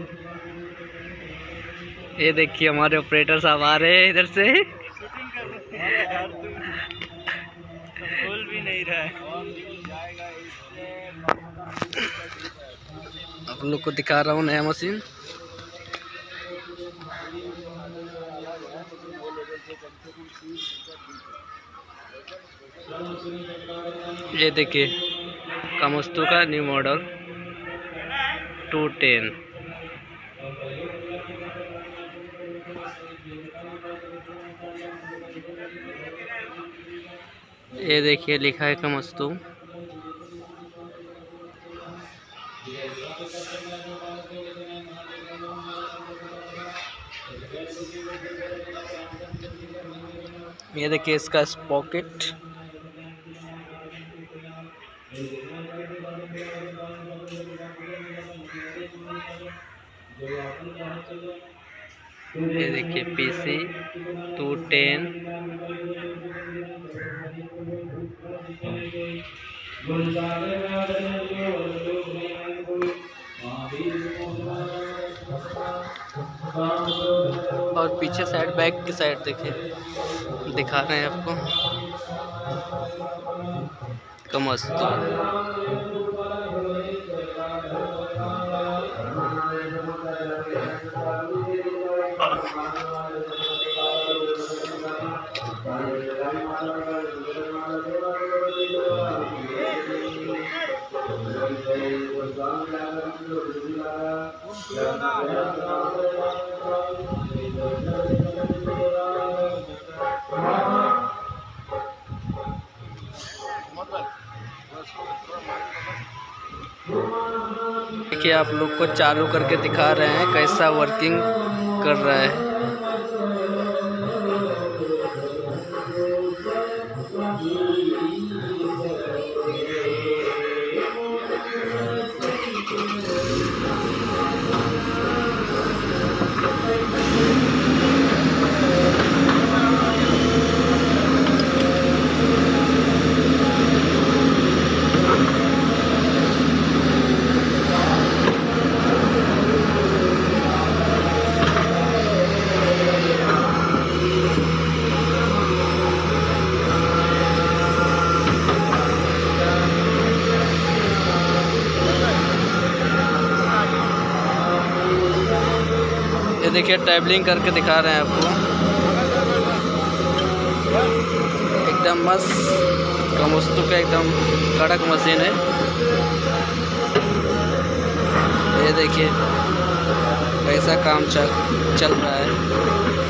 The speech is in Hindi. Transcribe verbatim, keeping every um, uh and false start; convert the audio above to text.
ये देखिए हमारे ऑपरेटर साहब आ रहे हैं इधर से। बोल भी नहीं रहा है। आप लोग को दिखा रहा हूँ नया मशीन। ये देखिए कामस्तु का न्यू मॉडल टू टेन। ये देखिए लिखा है कामस्तु। ये देखिए इसका स्पॉकेट। ये देखिए पीसी टू टेन। और पीछे साइड बैक की साइड देखिए दिखा रहे हैं आपको कामस्तु। देखिए आप लोग को चालू करके दिखा रहे हैं कैसा वर्किंग कर रहा है। ये देखिए ट्रैवलिंग करके दिखा रहे हैं आपको एकदम मस्त। कामस्तु का एकदम कड़क मशीन है। ये देखिए कैसा काम चल चल रहा है।